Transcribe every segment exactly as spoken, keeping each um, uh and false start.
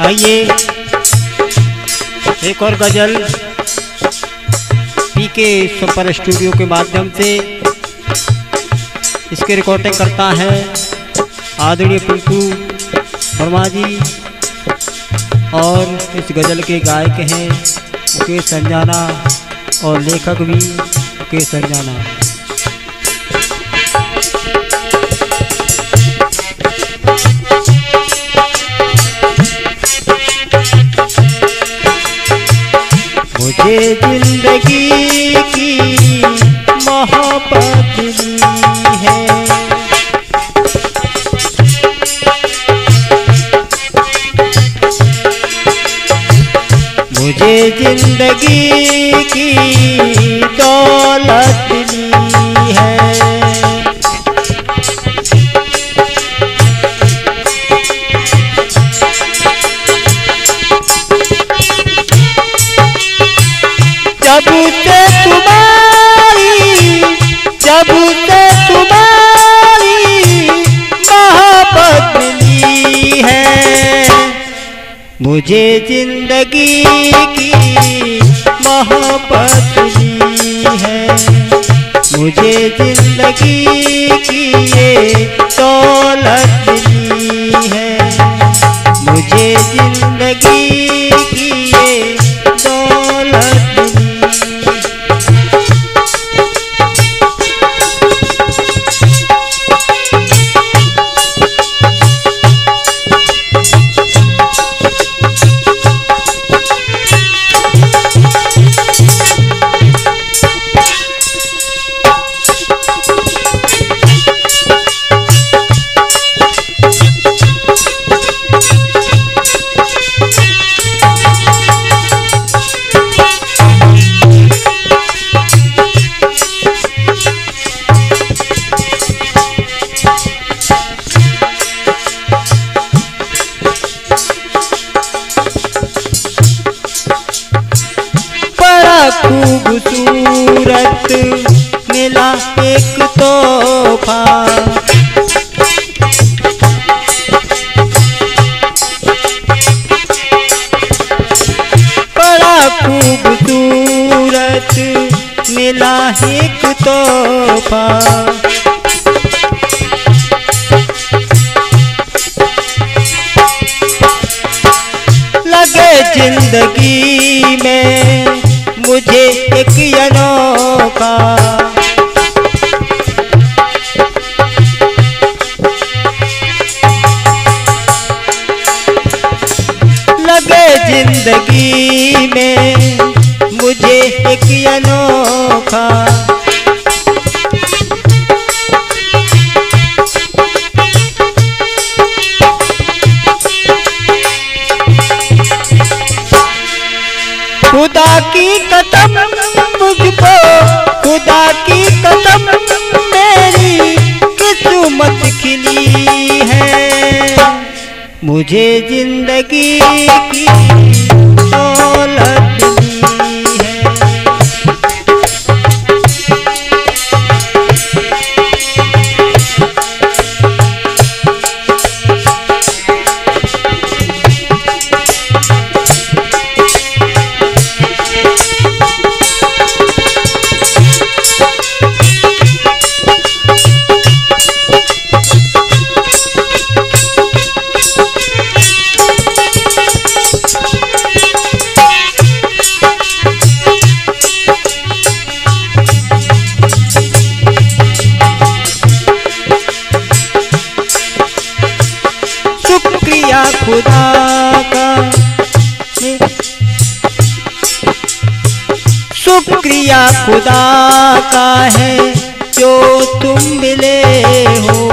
आइए एक और गजल पीके सुपर स्टूडियो के माध्यम से इसकी रिकॉर्डिंग करता है आदरणीय पिंटू वर्मा जी और इस गजल के गायक हैं मुकेश संजाना और लेखक भी मुकेश संजाना। मुझे जिंदगी की मोहब्बत मिली है, मुझे जिंदगी की दौलत मिली है। जब से तुम्हारी जब से तुम्हारी मोहब्बत मिली है, मुझे जिंदगी की मोहब्बत मिली है, मुझे जिंदगी की ये दौलत मिली है, मुझे जिंदगी की ये दौलत खूबसूरत मिला एक तोहफा, बड़ा खूबसूरत मिला एक तोहफा, लगे जिंदगी में मुझे एक अनोखा, लगे जिंदगी में मुझे एक अनोखा, खुदा की कसम मुझको, खुदा की कसम मेरी किस्मत खिली है, मुझे जिंदगी की दौलत मिली है। शुक्रिया खुदा का, शुक्रिया खुदा का है जो तुम मिले हो,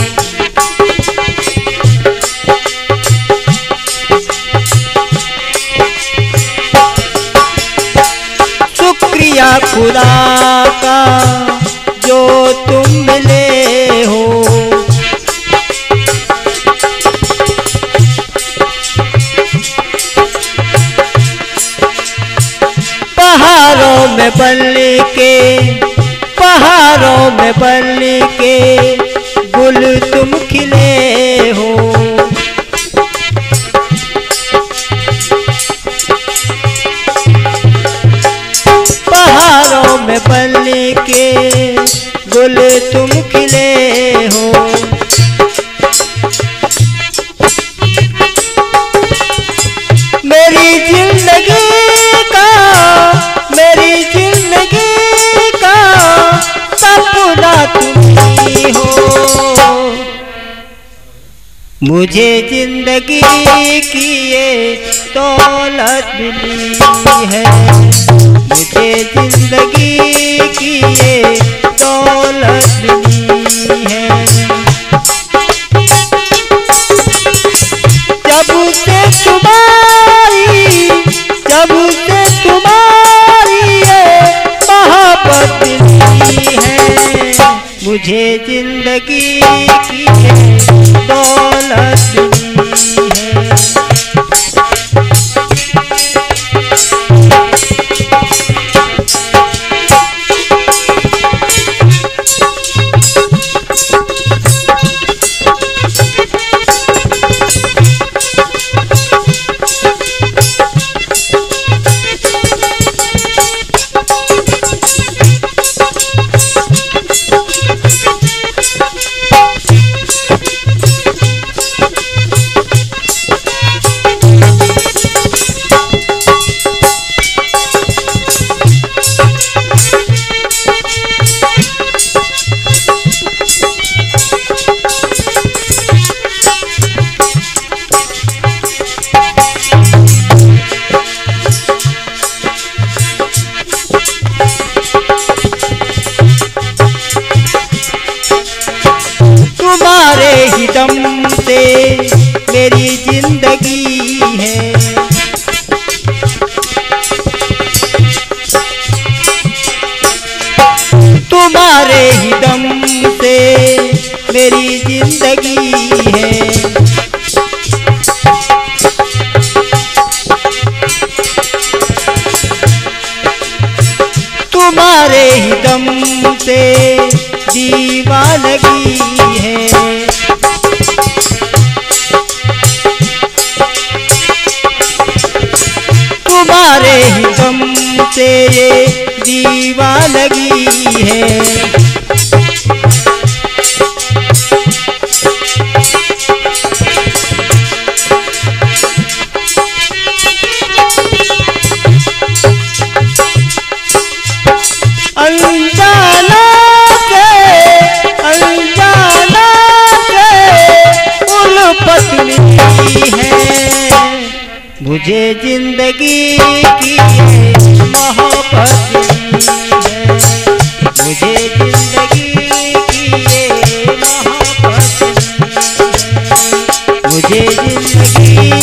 शुक्रिया खुदा का जो तुम मिले हो, पहाड़ों में बन के पहाड़ों में बन के गुल तुम खिले हो, सपना तुम्ही हो। मुझे जिंदगी की ये दौलत मिली है, मुझे जिंदगी की ये दौलत मिली है। जब से तुम्हारी जब से तुम्हारी ये मोहब्बत मिली है, मुझे जिंदगी की ये दौलत मिली है। तुम्हारे ही दम से मेरी जिंदगी है, तुम्हारे ही दम से मेरी जिंदगी है। तुम्हारे ही दम से दीवानगी है। तुम्हारे ही गम से ये दीवानगी है। अनजाना से अनजाना से उल्फत मिली है, मुझे जिंदगी की ये मोहब्बत मिली है, मुझे जिंदगी की ये मोहब्बत मिली है, मुझे जिंदगी